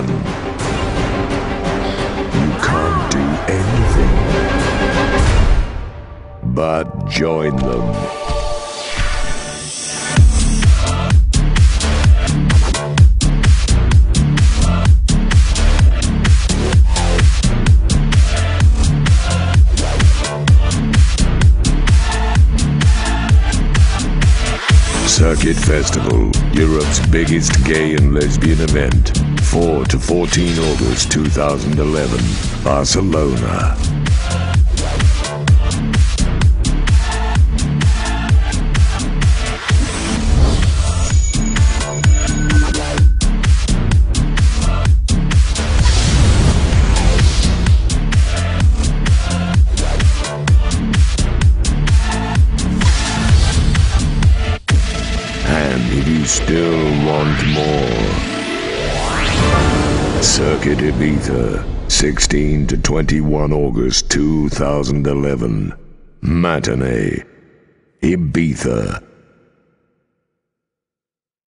fun. You can't do anything but join them. Circuit Festival, Europe's biggest gay and lesbian event, 4 to 14 August 2011, Barcelona. And if you still want more, Circuit Ibiza, 16 to 21 August 2011, Matinee, Ibiza.